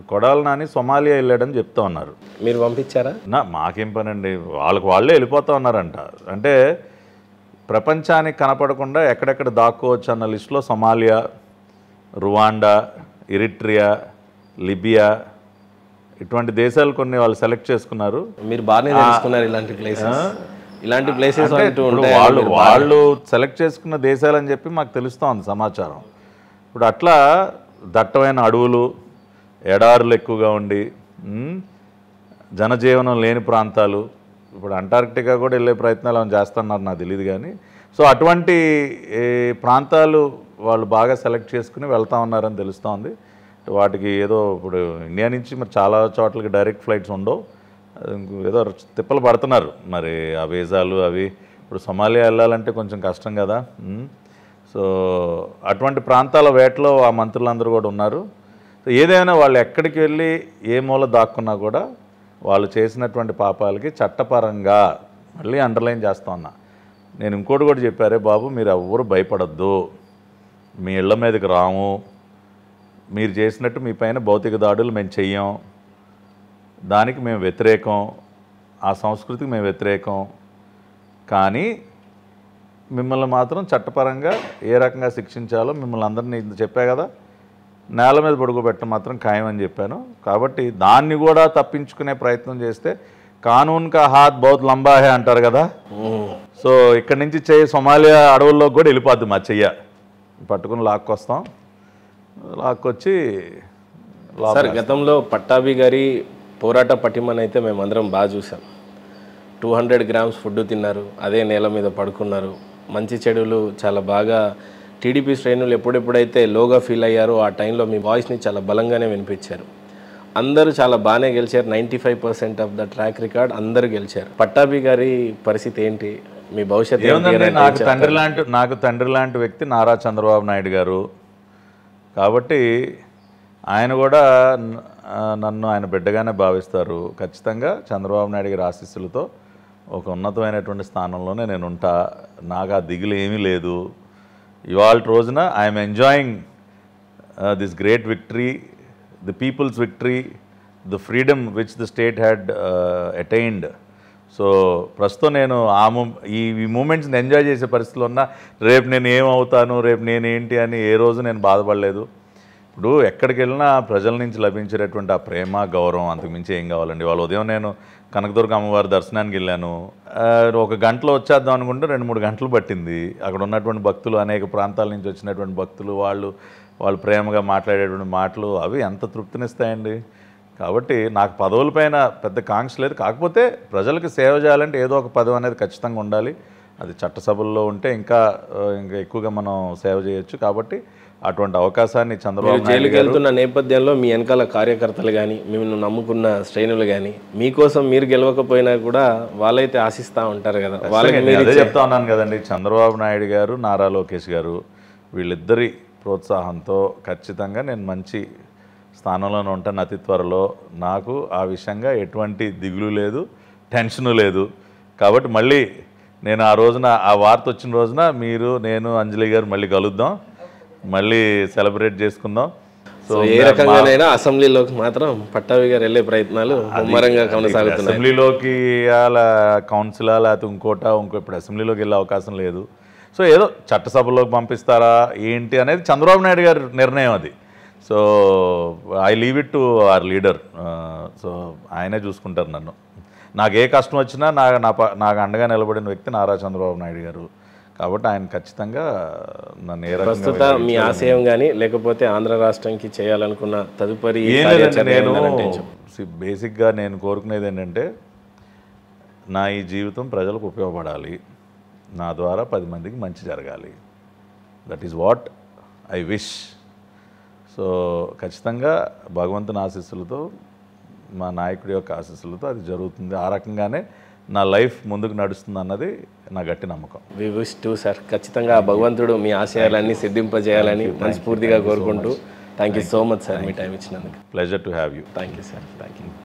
ఇప్పుడు కొడాలి నాని సొమాలియా వెళ్ళాడని చెప్తా ఉన్నారు. మీరు పంపించారా? మాకేం పనండి, వాళ్ళే వెళ్ళిపోతా ఉన్నారంట. అంటే ప్రపంచానికి కనపడకుండా ఎక్కడెక్కడ దాక్కోవచ్చు అన్న లిస్టులో సొమాలియా, రువాండా, ఎరిట్రియా, లిబియా ఇటువంటి దేశాలు కొన్ని వాళ్ళు సెలెక్ట్ చేసుకున్నారు. మీరు బాగానే తెలుసుకున్నారు ఇలాంటి ప్లేసెస్ వాళ్ళు సెలెక్ట్ చేసుకున్న దేశాలని చెప్పి మాకు తెలుస్తోంది సమాచారం. ఇప్పుడు అట్లా దట్టమైన అడవులు, ఎడారులు ఎక్కువగా ఉండి జనజీవనం లేని ప్రాంతాలు, ఇప్పుడు అంటార్క్టికా కూడా వెళ్ళే ప్రయత్నాలు ఏమైనా చేస్తున్నారు నాకు తెలియదు కానీ, సో అటువంటి ప్రాంతాలు వాళ్ళు బాగా సెలెక్ట్ చేసుకుని వెళ్తా ఉన్నారని తెలుస్తోంది. వాటికి ఏదో ఇప్పుడు ఇండియా నుంచి మరి చాలా చోట్లకి డైరెక్ట్ ఫ్లైట్స్ ఉండవు, ఏదో తిప్పలు పడుతున్నారు మరి ఆ వీసాలు అవి. ఇప్పుడు సొమాలియా వెళ్ళాలంటే కొంచెం కష్టం కదా. సో అటువంటి ప్రాంతాల వేటలో ఆ మంత్రులందరూ కూడా ఉన్నారు. సో ఏదైనా వాళ్ళు ఎక్కడికి వెళ్ళి ఏ మూల దాక్కున్నా కూడా వాళ్ళు చేసినటువంటి పాపాలకి చట్టపరంగా మళ్ళీ అండర్లైన్ చేస్తా ఉన్నా. నేను ఇంకోటి కూడా చెప్పారే బాబు, మీరు ఎవ్వరు భయపడద్దు, మీ ఇళ్ల మీదకి రాము, మీరు చేసినట్టు మీ పైన భౌతిక దాడులు మేము చెయ్యం, దానికి మేము వ్యతిరేకం, ఆ సంస్కృతికి మేము వ్యతిరేకం. కానీ మిమ్మల్ని మాత్రం చట్టపరంగా ఏ రకంగా శిక్షించాలో మిమ్మల్ని అందరినీ చెప్పా కదా, నేల మీద పడుకోబెట్టడం మాత్రం ఖాయం అని చెప్పాను. కాబట్టి దాన్ని కూడా తప్పించుకునే ప్రయత్నం చేస్తే కానూన్ కా హాత్ బహుత్ లంబా హే అంటారు కదా. సో ఇక్కడి నుంచి చెయ్యి సొమాలియా అడవుల్లోకి కూడా వెళ్ళిపోద్ది మా చెయ్య, పట్టుకుని లాక్కొస్తాం, లాక్కొచ్చి. సార్ గతంలో పట్టాభి గారి పోరాట పటిమని అయితే మేమందరం బాగా చూసాం. 200 grams ఫుడ్ తిన్నారు, అదే నేల మీద పడుకున్నారు. మంచి చెడులు చాలా బాగా టీడీపీ శ్రేణులు ఎప్పుడెప్పుడైతే లోగా ఫీల్ అయ్యారో ఆ టైంలో మీ వాయిస్ని చాలా బలంగానే వినిపించారు. అందరూ చాలా బాగానే గెలిచారు. 95% ఆఫ్ ద ట్రాక్ రికార్డ్ అందరూ గెలిచారు. పట్టాభి గారి పరిస్థితి ఏంటి? మీ భవిష్యత్తు నాకు తండ్రి లాంటి వ్యక్తి నారా చంద్రబాబు నాయుడు గారు. కాబట్టి ఆయన కూడా నన్ను ఆయన బిడ్డగానే భావిస్తారు. ఖచ్చితంగా చంద్రబాబు నాయుడు గారి ఆశీస్సులతో ఒక ఉన్నతమైనటువంటి స్థానంలోనే నేను ఉంటా. నాకు ఆ దిగులు ఏమీ లేదు. ఇవాళ రోజున I'm enjoying this great victory, the people's victory, the freedom which the state had attained. So ప్రస్తుతం నేను ఈ మూమెంట్స్ని ఎంజాయ్ చేసే పరిస్థితిలో ఉన్నా. రేపు నేను ఏమవుతాను, రేపు నేనేంటి అని ఏ రోజు నేను బాధపడలేదు. ఇప్పుడు ఎక్కడికి వెళ్ళినా ప్రజల నుంచి లభించేటటువంటి ఆ ప్రేమ, గౌరవం అంతకుమించి ఏం కావాలండి. వాళ్ళ ఉదయం నేను కనకదుర్గ అమ్మవారి దర్శనానికి వెళ్ళాను, 1 గంటలో వచ్చేద్దాం అనుకుంటే 2-3 గంటలు పట్టింది. అక్కడ ఉన్నటువంటి భక్తులు, అనేక ప్రాంతాల నుంచి వచ్చినటువంటి భక్తులు, వాళ్ళు ప్రేమగా మాట్లాడేటువంటి మాటలు అవి ఎంత తృప్తినిస్తాయండి. కాబట్టి నాకు పదవులపైన పెద్ద కాంక్ష లేదు. కాకపోతే ప్రజలకు సేవ చేయాలంటే ఏదో ఒక పదవి అనేది ఖచ్చితంగా ఉండాలి. అది చట్టసభల్లో ఉంటే ఇంకా ఎక్కువగా మనం సేవ చేయొచ్చు. కాబట్టి అటువంటి అవకాశాన్ని చంద్రబాబు జైలుకి వెళ్తున్న నేపథ్యంలో మీ వెనకాల కార్యకర్తలు కానీ, మిమ్మల్ని నమ్ముకున్న శ్రేణులు కానీ, మీకోసం మీరు గెలవకపోయినా కూడా వాళ్ళైతే ఆశిస్తూ ఉంటారు కదా. అదే చెప్తా ఉన్నాను కదండి, చంద్రబాబు నాయుడు గారు, నారా లోకేష్ గారు వీళ్ళిద్దరి ప్రోత్సాహంతో ఖచ్చితంగా నేను మంచి స్థానంలోనే ఉంటాను అతి త్వరలో. నాకు ఆ విషయంగా ఎటువంటి దిగులు లేదు, టెన్షను లేదు. కాబట్టి మళ్ళీ నేను ఆ రోజున, ఆ వార్త వచ్చిన రోజున మీరు, నేను, అంజలి గారు మళ్ళీ కలుద్దాం, మళ్ళీ సెలబ్రేట్ చేసుకుందాం. సో ఏ రకంగానైనా అసెంబ్లీలోకి మాత్రం పట్టాభి గారు వెళ్ళే ప్రయత్నాలు ముమ్మరంగా కొనసాగుతున్నాయి. అసెంబ్లీలోకి కౌన్సిలా లేకపోతే ఇప్పుడు అసెంబ్లీలోకి వెళ్ళే అవకాశం లేదు. సో ఏదో చట్టసభలోకి పంపిస్తారా ఏంటి అనేది చంద్రబాబు నాయుడు గారి నిర్ణయం అది. So I leave it to our leader. So ఆయనే చూసుకుంటారు నన్ను. నాకు ఏ కష్టం వచ్చినా నాకు అండగా నిలబడిన వ్యక్తి నారా చంద్రబాబు నాయుడు గారు. కాబట్టి ఆయన ఖచ్చితంగా నన్ను ఏ రకంగా మీ ఆశయం కానీ లేకపోతే ఆంధ్ర రాష్ట్రానికి చేయాలనుకున్న తదుపరి బేసిక్గా నేను కోరుకునేది ఏంటంటే, నా ఈ జీవితం ప్రజలకు ఉపయోగపడాలి, నా ద్వారా 10 మందికి మంచి జరగాలి. That is what I wish. So ఖచ్చితంగా భగవంతుని ఆశీస్సులతో, మా నాయకుడి యొక్క ఆశీస్సులతో అది జరుగుతుంది. ఆ రకంగానే నా లైఫ్ ముందుకు నడుస్తుంది అన్నది నా గట్టి నమ్మకం. We wish to sir. ఖచ్చితంగా భగవంతుడు మీ ఆశయాలన్నీ సిద్ధింపజేయాలని మనస్ఫూర్తిగా కోరుకుంటూ thank you so much sir, మీ టైం ఇచ్చినందుకు. Pleasure to have you. Thank you sir. Thank you.